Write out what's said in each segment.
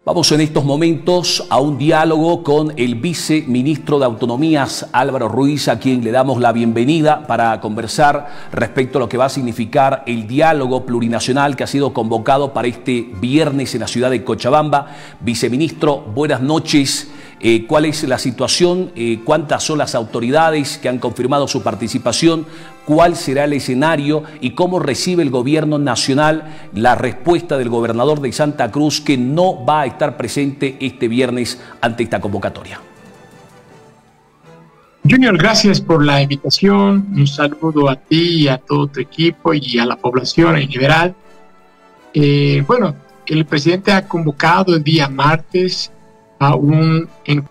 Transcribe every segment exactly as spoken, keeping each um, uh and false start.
Vamos en estos momentos a un diálogo con el viceministro de Autonomías, Álvaro Ruiz, a quien le damos la bienvenida para conversar respecto a lo que va a significar el diálogo plurinacional que ha sido convocado para este viernes en la ciudad de Cochabamba. Viceministro, buenas noches. Eh, ¿Cuál es la situación? Eh, ¿Cuántas son las autoridades que han confirmado su participación? ¿Cuál será el escenario? ¿Y cómo recibe el gobierno nacional la respuesta del gobernador de Santa Cruz, que no va a estar presente este viernes ante esta convocatoria? Junior, gracias por la invitación. Un saludo a ti y a todo tu equipo y a la población en general. Eh, bueno, el presidente ha convocado el día martes a un en,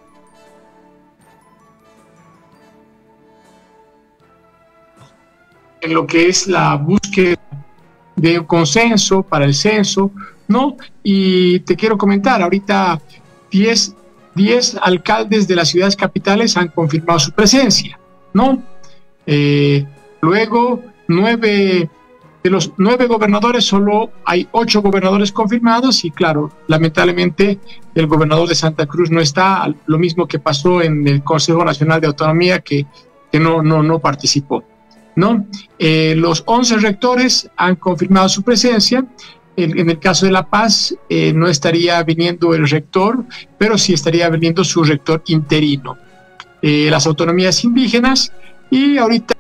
en lo que es la búsqueda de un consenso para el censo, ¿no? Y te quiero comentar, ahorita diez alcaldes de las ciudades capitales han confirmado su presencia, ¿no? Eh, luego, nueve de los nueve gobernadores, solo hay ocho gobernadores confirmados y claro, lamentablemente el gobernador de Santa Cruz no está, lo mismo que pasó en el Consejo Nacional de Autonomía, que, que no, no, no participó, ¿no? Eh, los once rectores han confirmado su presencia. En, en el caso de La Paz eh, no estaría viniendo el rector, pero sí estaría viniendo su rector interino. Eh, las autonomías indígenas, y ahorita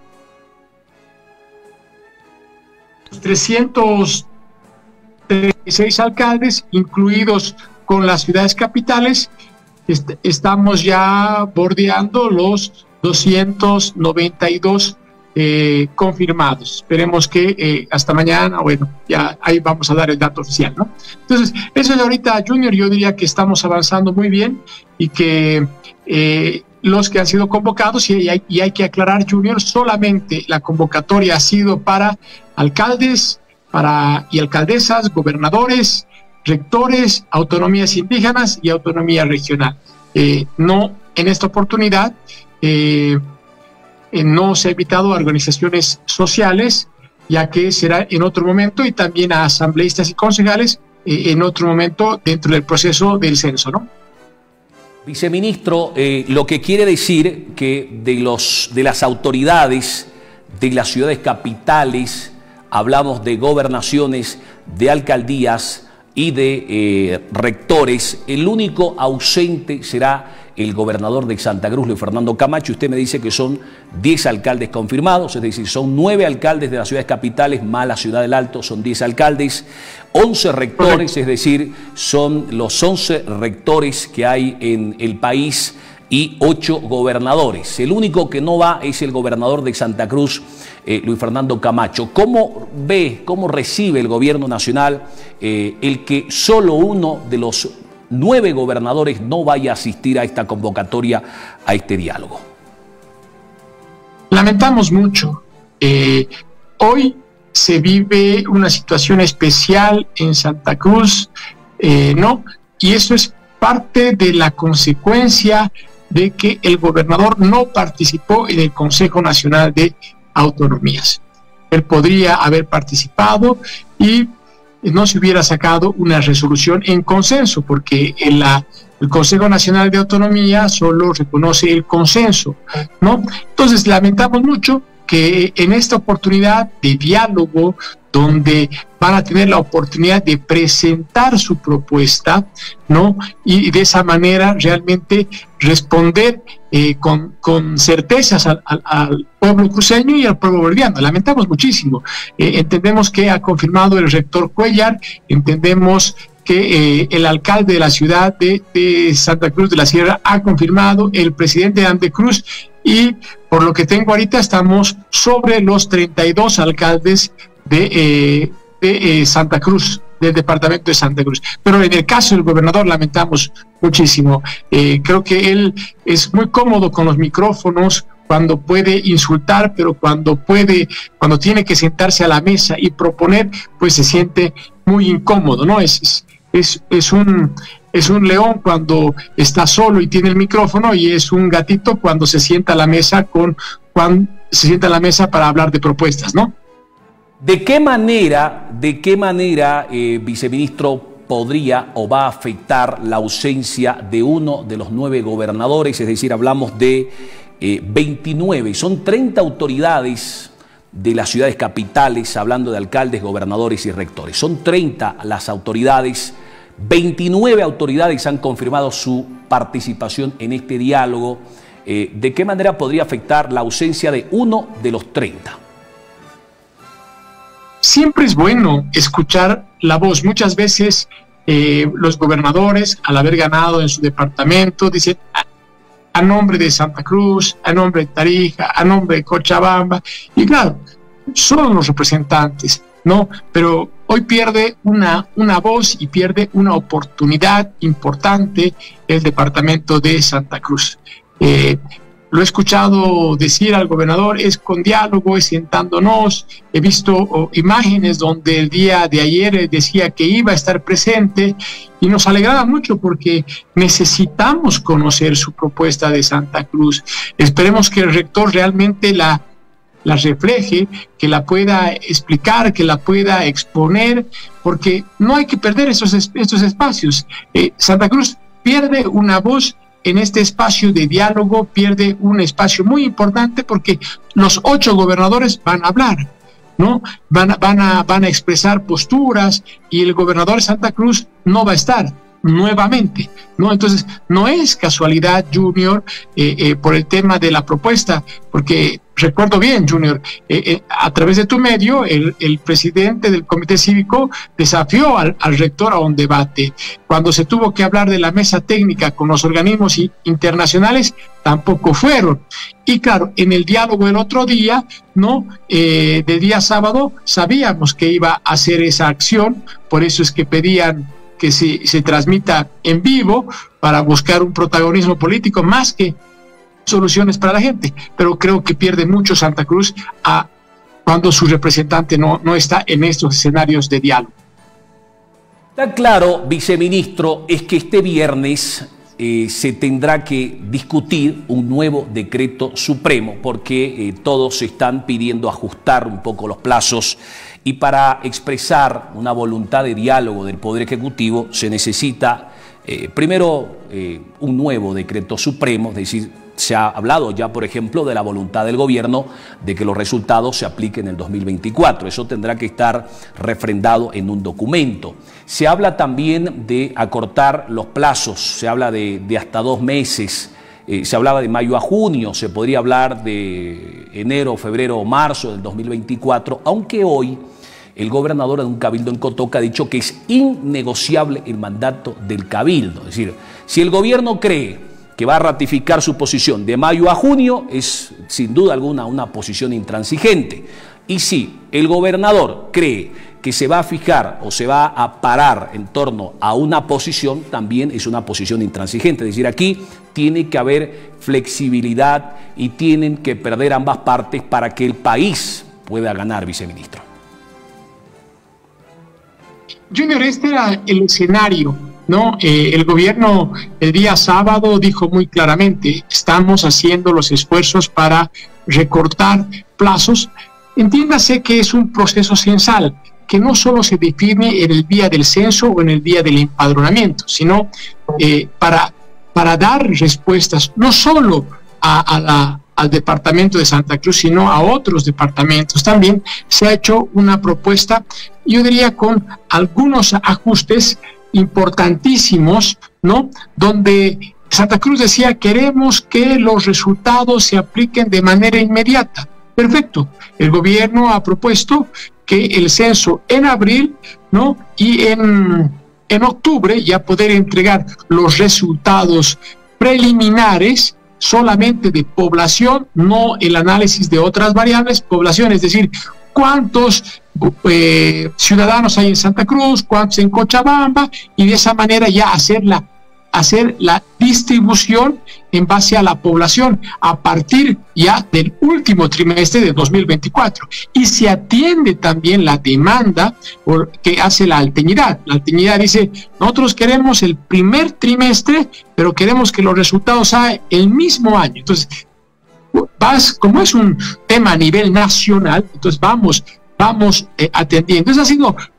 trescientos treinta y seis alcaldes, incluidos con las ciudades capitales, est estamos ya bordeando los doscientos noventa y dos eh, confirmados. Esperemos que eh, hasta mañana, bueno, ya ahí vamos a dar el dato oficial, ¿no? Entonces, eso es ahorita, Junior. Yo diría que estamos avanzando muy bien y que eh, los que han sido convocados, y hay, y hay que aclarar, Junior, solamente la convocatoria ha sido para alcaldes para, y alcaldesas, gobernadores, rectores, autonomías indígenas y autonomía regional. Eh, no, en esta oportunidad eh, eh, no se ha invitado a organizaciones sociales, ya que será en otro momento, y también a asambleístas y concejales eh, en otro momento dentro del proceso del censo, ¿no? Viceministro, eh, lo que quiere decir que de, los, de las autoridades de las ciudades capitales, hablamos de gobernaciones, de alcaldías y de eh, rectores, el único ausente será el gobernador de Santa Cruz, Luis Fernando Camacho. Usted me dice que son diez alcaldes confirmados, es decir, son nueve alcaldes de las ciudades capitales, más la Ciudad del Alto, son diez alcaldes, once rectores, es decir, son los once rectores que hay en el país, y ocho gobernadores. El único que no va es el gobernador de Santa Cruz, eh, Luis Fernando Camacho. ¿Cómo ve, cómo recibe el gobierno nacional eh, el que solo uno de los nueve gobernadores no vaya a asistir a esta convocatoria, a este diálogo? Lamentamos mucho. Eh, hoy se vive una situación especial en Santa Cruz, eh, ¿no? Y eso es parte de la consecuencia de que el gobernador no participó en el Consejo Nacional de Autonomías. Él podría haber participado y no se hubiera sacado una resolución en consenso, porque en la, el Consejo Nacional de Autonomía solo reconoce el consenso, ¿no? Entonces, lamentamos mucho que en esta oportunidad de diálogo, donde van a tener la oportunidad de presentar su propuesta, ¿no? Y de esa manera realmente responder eh, con, con certezas al, al, al pueblo cruceño y al pueblo boliviano. Lamentamos muchísimo. Eh, entendemos que ha confirmado el rector Cuellar, entendemos que eh, el alcalde de la ciudad de, de Santa Cruz de la Sierra ha confirmado, el presidente de Antecruz, y por lo que tengo ahorita estamos sobre los treinta y dos alcaldes de, eh, de eh, Santa Cruz, del departamento de Santa Cruz. Pero en el caso del gobernador lamentamos muchísimo. Eh, creo que él es muy cómodo con los micrófonos cuando puede insultar, pero cuando puede, cuando tiene que sentarse a la mesa y proponer, pues se siente muy incómodo, ¿no? Es, es, es, es un... Es un león cuando está solo y tiene el micrófono, y es un gatito cuando se sienta a la mesa con cuando se sienta a la mesa para hablar de propuestas, ¿no? ¿De qué manera, de qué manera, eh, viceministro, podría o va a afectar la ausencia de uno de los nueve gobernadores, es decir, hablamos de eh, veintinueve, son treinta autoridades de las ciudades capitales, hablando de alcaldes, gobernadores y rectores. Son treinta las autoridades, veintinueve autoridades han confirmado su participación en este diálogo. Eh, ¿De qué manera podría afectar la ausencia de uno de los treinta? Siempre es bueno escuchar la voz. Muchas veces eh, los gobernadores, al haber ganado en su departamento, dicen a, a nombre de Santa Cruz, a nombre de Tarija, a nombre de Cochabamba, y claro, son los representantes, ¿no? Pero hoy pierde una, una voz y pierde una oportunidad importante el departamento de Santa Cruz. Eh, Lo he escuchado decir al gobernador, es con diálogo, es sentándonos. He visto oh, imágenes donde el día de ayer decía que iba a estar presente y nos alegraba mucho porque necesitamos conocer su propuesta de Santa Cruz. Esperemos que el rector realmente la, la refleje, que la pueda explicar, que la pueda exponer, porque no hay que perder esos, estos espacios. Eh, Santa Cruz pierde una voz en este espacio de diálogo, pierde un espacio muy importante porque los ocho gobernadores van a hablar, ¿no? Van a, van a, van a expresar posturas y el gobernador de Santa Cruz no va a estar nuevamente, ¿no? Entonces, no es casualidad, Junior, eh, eh, por el tema de la propuesta, porque recuerdo bien, Junior, eh, eh, a través de tu medio, el, el presidente del comité cívico desafió al, al rector a un debate. Cuando se tuvo que hablar de la mesa técnica con los organismos internacionales, tampoco fueron. Y claro, en el diálogo del otro día, ¿no? Eh, de día sábado, sabíamos que iba a hacer esa acción, por eso es que pedían que se, se transmita en vivo para buscar un protagonismo político más que soluciones para la gente, pero creo que pierde mucho Santa Cruz a cuando su representante no, no está en estos escenarios de diálogo. Está claro, viceministro, es que este viernes eh, se tendrá que discutir un nuevo decreto supremo porque eh, todos están pidiendo ajustar un poco los plazos. Y para expresar una voluntad de diálogo del Poder Ejecutivo se necesita eh, primero eh, un nuevo decreto supremo, es decir, se ha hablado ya, por ejemplo, de la voluntad del gobierno de que los resultados se apliquen en el dos mil veinticuatro. Eso tendrá que estar refrendado en un documento. Se habla también de acortar los plazos, se habla de, de hasta dos meses. Eh, se hablaba de mayo a junio, se podría hablar de enero, febrero o marzo del dos mil veinticuatro, aunque hoy el gobernador de un cabildo en Cotoca ha dicho que es innegociable el mandato del cabildo. Es decir, si el gobierno cree que va a ratificar su posición de mayo a junio, es sin duda alguna una posición intransigente. Y si el gobernador cree que se va a fijar o se va a parar en torno a una posición, también es una posición intransigente. Es decir, aquí tiene que haber flexibilidad y tienen que perder ambas partes para que el país pueda ganar, viceministro. Junior, este era el escenario, ¿no? Eh, el gobierno el día sábado dijo muy claramente, estamos haciendo los esfuerzos para recortar plazos. Entiéndase que es un proceso censal, que no solo se define en el día del censo o en el día del empadronamiento, sino eh, para, para dar respuestas no solo a, a la, al departamento de Santa Cruz, sino a otros departamentos. También se ha hecho una propuesta, yo diría, con algunos ajustes importantísimos, ¿no? Donde Santa Cruz decía, queremos que los resultados se apliquen de manera inmediata. Perfecto. El gobierno ha propuesto que el censo en abril, ¿no? Y en, en octubre ya poder entregar los resultados preliminares solamente de población, no el análisis de otras variables, población, es decir, cuántos eh, ciudadanos hay en Santa Cruz, cuántos en Cochabamba, y de esa manera ya hacer la, hacer la distribución en base a la población a partir ya del último trimestre de dos mil veinticuatro. Y se atiende también la demanda por, que hace la Alteñidad. La Alteñidad dice, nosotros queremos el primer trimestre, pero queremos que los resultados sean el mismo año. Entonces, vas, como es un tema a nivel nacional, entonces vamos, vamos eh, atendiendo. Entonces ha sido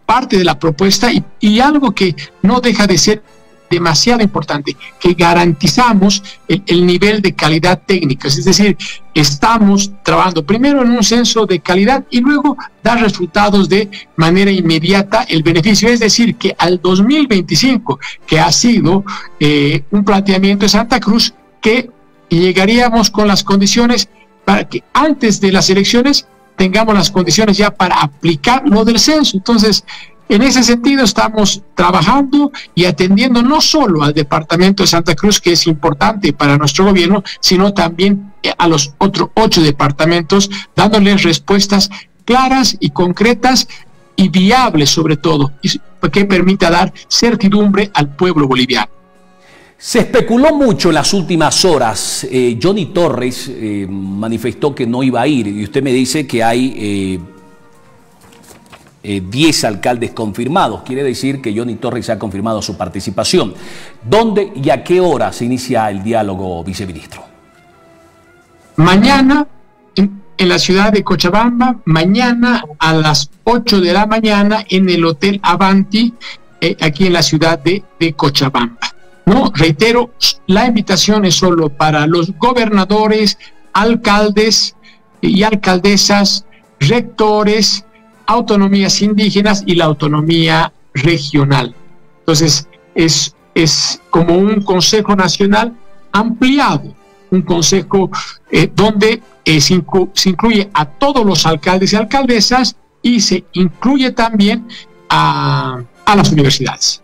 parte de la propuesta y, y algo que no deja de ser demasiado importante, que garantizamos el, el nivel de calidad técnica, es decir, estamos trabajando primero en un censo de calidad y luego dar resultados de manera inmediata el beneficio, es decir, que al dos mil veinticinco, que ha sido eh, un planteamiento de Santa Cruz, que llegaríamos con las condiciones para que antes de las elecciones tengamos las condiciones ya para aplicar lo del censo. Entonces, en ese sentido estamos trabajando y atendiendo no solo al departamento de Santa Cruz, que es importante para nuestro gobierno, sino también a los otros ocho departamentos, dándoles respuestas claras y concretas y viables sobre todo, y que permita dar certidumbre al pueblo boliviano. Se especuló mucho en las últimas horas. Eh, Johnny Torres eh, manifestó que no iba a ir y usted me dice que hay eh, eh, diez alcaldes confirmados. Quiere decir que Johnny Torres ha confirmado su participación. ¿Dónde y a qué hora se inicia el diálogo, viceministro? Mañana en, en la ciudad de Cochabamba, mañana a las ocho de la mañana en el Hotel Avanti, eh, aquí en la ciudad de, de Cochabamba. No, reitero, la invitación es solo para los gobernadores, alcaldes y alcaldesas, rectores, autonomías indígenas y la autonomía regional. Entonces, es, es como un Consejo Nacional ampliado, un consejo eh, donde eh, se, inclu se incluye a todos los alcaldes y alcaldesas y se incluye también a, a las universidades.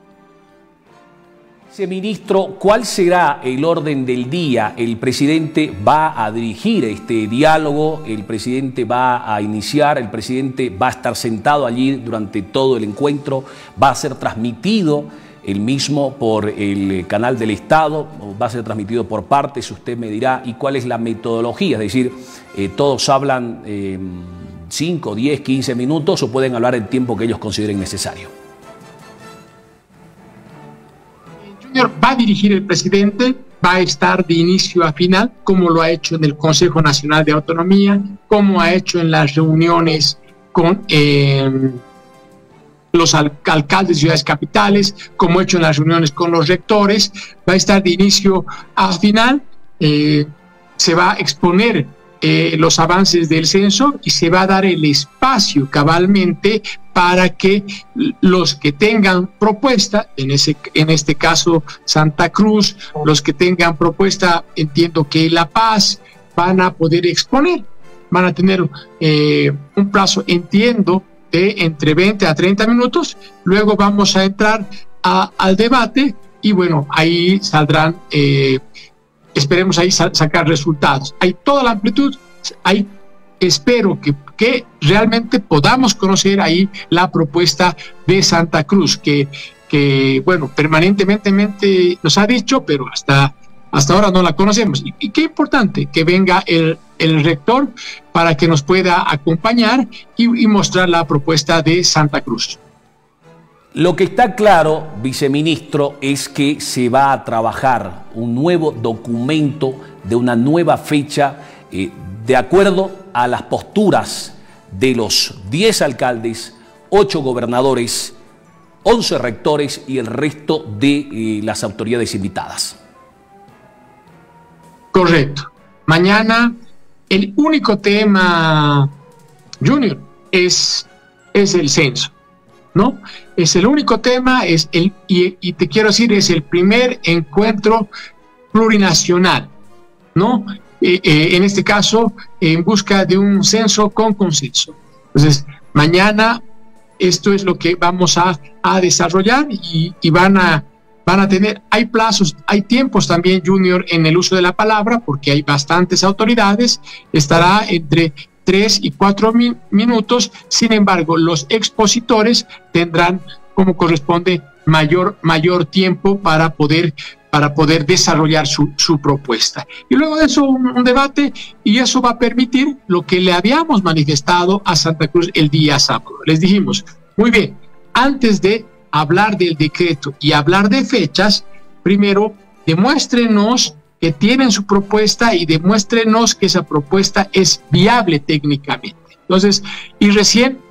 Ministro, ¿cuál será el orden del día? El presidente va a dirigir este diálogo, el presidente va a iniciar, el presidente va a estar sentado allí durante todo el encuentro, va a ser transmitido el mismo por el canal del Estado, va a ser transmitido por partes, usted me dirá, ¿y cuál es la metodología? Es decir, eh, todos hablan eh, cinco, diez, quince minutos o pueden hablar el tiempo que ellos consideren necesario. Va a dirigir el presidente, va a estar de inicio a final, como lo ha hecho en el Consejo Nacional de Autonomía, como ha hecho en las reuniones con eh, los al alcaldes de ciudades capitales, como ha hecho en las reuniones con los rectores. Va a estar de inicio a final, eh, se va a exponer eh, los avances del censo y se va a dar el espacio cabalmente para que los que tengan propuesta, en, ese, en este caso Santa Cruz, los que tengan propuesta, entiendo que La Paz, van a poder exponer, van a tener eh, un plazo, entiendo, de entre veinte a treinta minutos, luego vamos a entrar a, al debate y bueno, ahí saldrán, eh, esperemos ahí sa sacar resultados. Hay toda la amplitud, hay espero que, que realmente podamos conocer ahí la propuesta de Santa Cruz, que, que bueno, permanentemente nos ha dicho, pero hasta, hasta ahora no la conocemos. Y, y qué importante que venga el, el rector para que nos pueda acompañar y, y mostrar la propuesta de Santa Cruz. Lo que está claro, viceministro, es que se va a trabajar un nuevo documento de una nueva fecha eh, de acuerdo a las posturas de los diez alcaldes, ocho gobernadores, once rectores y el resto de eh, las autoridades invitadas. Correcto. Mañana el único tema, Junior, es, es el censo, ¿no? Es el único tema, es el, y, y te quiero decir, es el primer encuentro plurinacional, ¿no? Eh, eh, en este caso, en busca de un censo con consenso. Entonces, mañana esto es lo que vamos a, a desarrollar y, y van, a, van a tener, hay plazos, hay tiempos también, Junior, en el uso de la palabra, porque hay bastantes autoridades, estará entre tres y cuatro min, minutos, sin embargo, los expositores tendrán, como corresponde, mayor, mayor tiempo para poder para poder desarrollar su, su propuesta. Y luego de eso un, un debate, y eso va a permitir lo que le habíamos manifestado a Santa Cruz el día sábado. Les dijimos, muy bien, antes de hablar del decreto y hablar de fechas, primero demuéstrenos que tienen su propuesta y demuéstrenos que esa propuesta es viable técnicamente. Entonces, y recién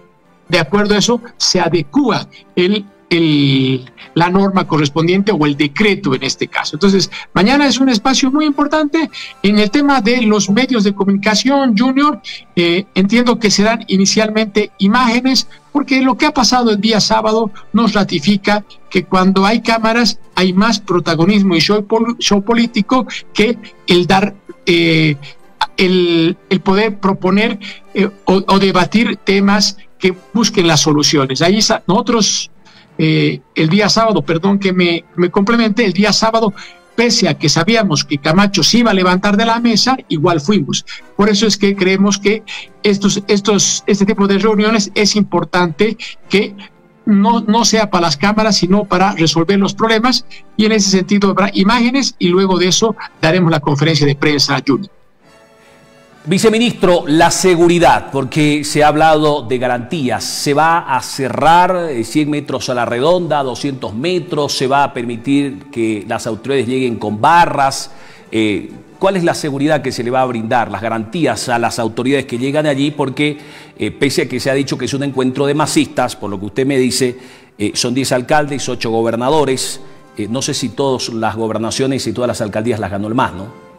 de acuerdo a eso se adecúa el El, la norma correspondiente o el decreto en este caso. Entonces, mañana es un espacio muy importante. En el tema de los medios de comunicación, Junior, eh, entiendo que serán inicialmente imágenes, porque lo que ha pasado el día sábado nos ratifica que cuando hay cámaras hay más protagonismo y show, show político que el dar... Eh, el, el poder proponer eh, o, o debatir temas que busquen las soluciones. Ahí nosotros... Eh, el día sábado, perdón que me, me complemente, el día sábado, pese a que sabíamos que Camacho se iba a levantar de la mesa, igual fuimos. Por eso es que creemos que estos, estos, este tipo de reuniones es importante que no, no sea para las cámaras, sino para resolver los problemas, y en ese sentido habrá imágenes y luego de eso daremos la conferencia de prensa, Junior. Viceministro, la seguridad, porque se ha hablado de garantías, ¿se va a cerrar cien metros a la redonda, doscientos metros? ¿Se va a permitir que las autoridades lleguen con barras? Eh, ¿Cuál es la seguridad que se le va a brindar, las garantías a las autoridades que llegan allí? Porque eh, pese a que se ha dicho que es un encuentro de masistas, por lo que usted me dice, eh, son diez alcaldes, ocho gobernadores, eh, no sé si todas las gobernaciones y todas las alcaldías las ganó el M A S, ¿no?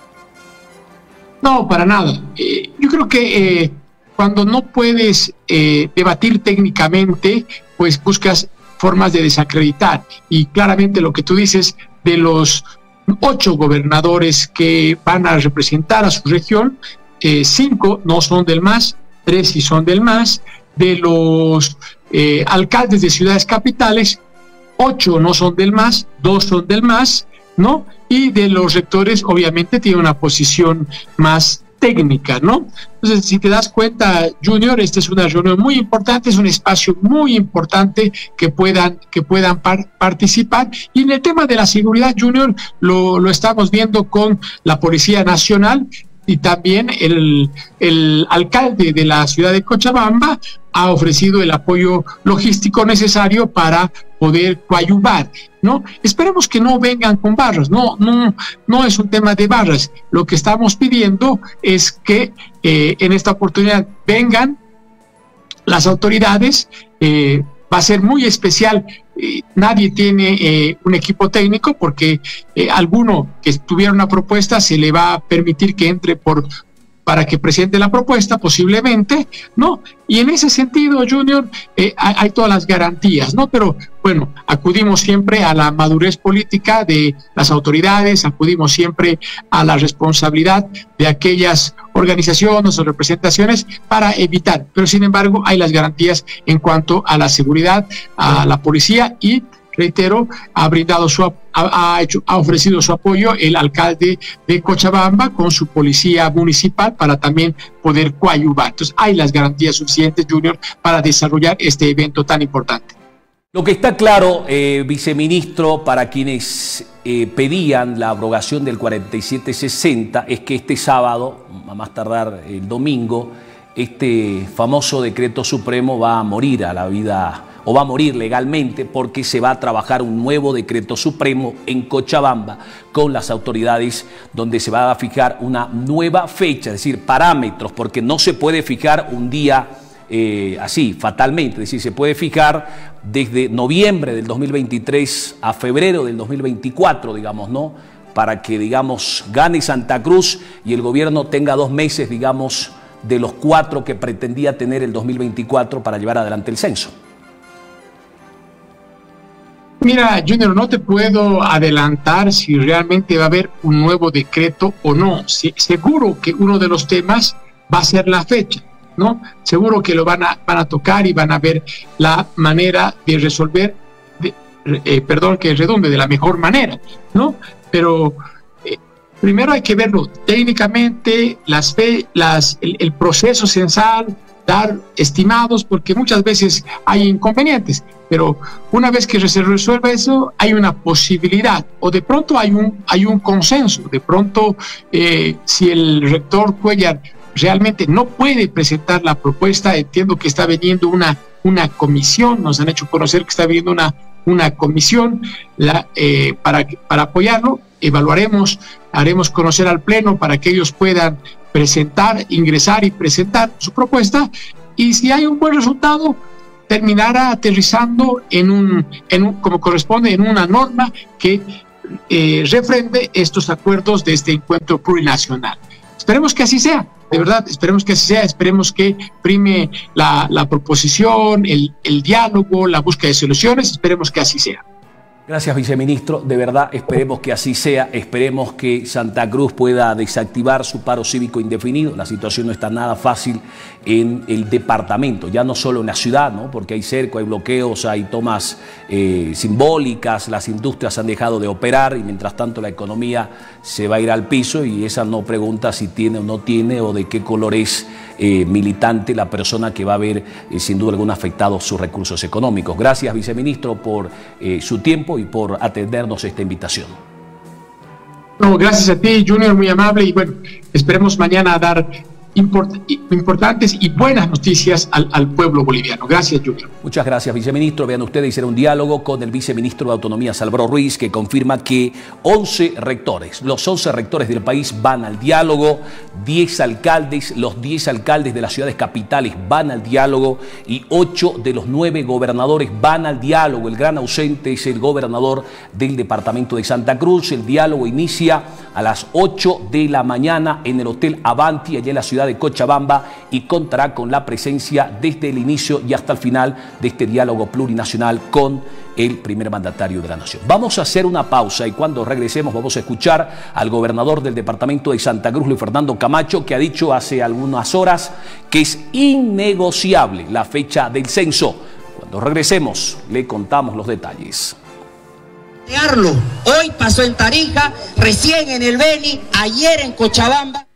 No, para nada. Eh, yo creo que eh, cuando no puedes eh, debatir técnicamente, pues buscas formas de desacreditar. Y claramente lo que tú dices de los ocho gobernadores que van a representar a su región, eh, cinco no son del M A S, tres sí son del M A S. De los eh, alcaldes de ciudades capitales, ocho no son del M A S, dos son del M A S, ¿no? Y de los rectores, obviamente, tiene una posición más técnica, ¿no? Entonces, si te das cuenta, Junior, esta es una reunión muy importante, es un espacio muy importante que puedan, que puedan par participar. Y en el tema de la seguridad, Junior, lo, lo estamos viendo con la Policía Nacional, y también el, el alcalde de la ciudad de Cochabamba ha ofrecido el apoyo logístico necesario para poder coadyuvar, ¿no? Esperemos que no vengan con barras, no, no, no es un tema de barras. Lo que estamos pidiendo es que eh, en esta oportunidad vengan las autoridades. Eh, va a ser muy especial. Eh, nadie tiene eh, un equipo técnico porque eh, alguno que tuviera una propuesta se le va a permitir que entre por para que presente la propuesta posiblemente, ¿no? Y en ese sentido, Junior, eh, hay, hay todas las garantías, ¿no? Pero bueno, acudimos siempre a la madurez política de las autoridades, acudimos siempre a la responsabilidad de aquellas organizaciones o representaciones para evitar, pero sin embargo hay las garantías en cuanto a la seguridad, a la policía, y reitero, ha brindado su ha, ha, hecho, ha ofrecido su apoyo el alcalde de Cochabamba con su policía municipal para también poder coadyuvar. Entonces hay las garantías suficientes, Junior, para desarrollar este evento tan importante. Lo que está claro, eh, viceministro, para quienes eh, pedían la abrogación del cuarenta y siete sesenta, es que este sábado, a más tardar el domingo, este famoso decreto supremo va a morir a la vida, o va a morir legalmente, porque se va a trabajar un nuevo decreto supremo en Cochabamba con las autoridades, donde se va a fijar una nueva fecha, es decir, parámetros, porque no se puede fijar un día eh, así, fatalmente, es decir, se puede fijar desde noviembre del dos mil veintitrés a febrero del dos mil veinticuatro, digamos, ¿no? Para que, digamos, gane Santa Cruz y el gobierno tenga dos meses, digamos, de los cuatro que pretendía tener el dos mil veinticuatro para llevar adelante el censo. Mira, Junior, no te puedo adelantar si realmente va a haber un nuevo decreto o no. Sí, seguro que uno de los temas va a ser la fecha, ¿no? Seguro que lo van a, van a tocar y van a ver la manera de resolver, de, eh, perdón, que redunde, de la mejor manera, ¿no? Pero eh, primero hay que verlo técnicamente, las fe, las, el, el proceso censal, dar estimados, porque muchas veces hay inconvenientes, pero una vez que se resuelva eso, hay una posibilidad, o de pronto hay un, hay un consenso, de pronto eh, si el rector Cuellar realmente no puede presentar la propuesta, entiendo que está viniendo una, una comisión, nos han hecho conocer que está viniendo una, una comisión la, eh, para, para apoyarlo, evaluaremos, haremos conocer al Pleno para que ellos puedan presentar, ingresar y presentar su propuesta, y si hay un buen resultado, terminara aterrizando en un, en un, como corresponde, en una norma que eh, refrende estos acuerdos de este encuentro plurinacional. Esperemos que así sea, de verdad, esperemos que así sea, esperemos que prime la, la proposición, el, el diálogo, la búsqueda de soluciones, esperemos que así sea. Gracias, viceministro. De verdad, esperemos que así sea. Esperemos que Santa Cruz pueda desactivar su paro cívico indefinido. La situación no está nada fácil en el departamento, ya no solo en la ciudad, ¿no? Porque hay cerco, hay bloqueos, hay tomas eh, simbólicas, las industrias han dejado de operar y mientras tanto la economía se va a ir al piso y esa no pregunta si tiene o no tiene o de qué color es eh, militante la persona que va a ver eh, sin duda alguna afectados sus recursos económicos. Gracias, viceministro, por eh, su tiempo y por atendernos esta invitación. No, gracias a ti, Junior, muy amable, y bueno, esperemos mañana dar import importantes y buenas noticias al, al pueblo boliviano. Gracias, Junior. Muchas gracias, viceministro. Vean ustedes, era un diálogo con el viceministro de Autonomía, Salvador Ruiz, que confirma que once rectores, los once rectores del país van al diálogo, diez alcaldes, los diez alcaldes de las ciudades capitales van al diálogo y ocho de los nueve gobernadores van al diálogo. El gran ausente es el gobernador del departamento de Santa Cruz. El diálogo inicia a las ocho de la mañana en el Hotel Avanti, allá en la ciudad de Cochabamba, y contará con la presencia desde el inicio y hasta el final de este diálogo plurinacional con el primer mandatario de la nación. Vamos a hacer una pausa y cuando regresemos vamos a escuchar al gobernador del departamento de Santa Cruz, Luis Fernando Camacho, que ha dicho hace algunas horas que es innegociable la fecha del censo. Cuando regresemos le contamos los detalles. Hoy pasó en Tarija, recién en el Beni, ayer en Cochabamba.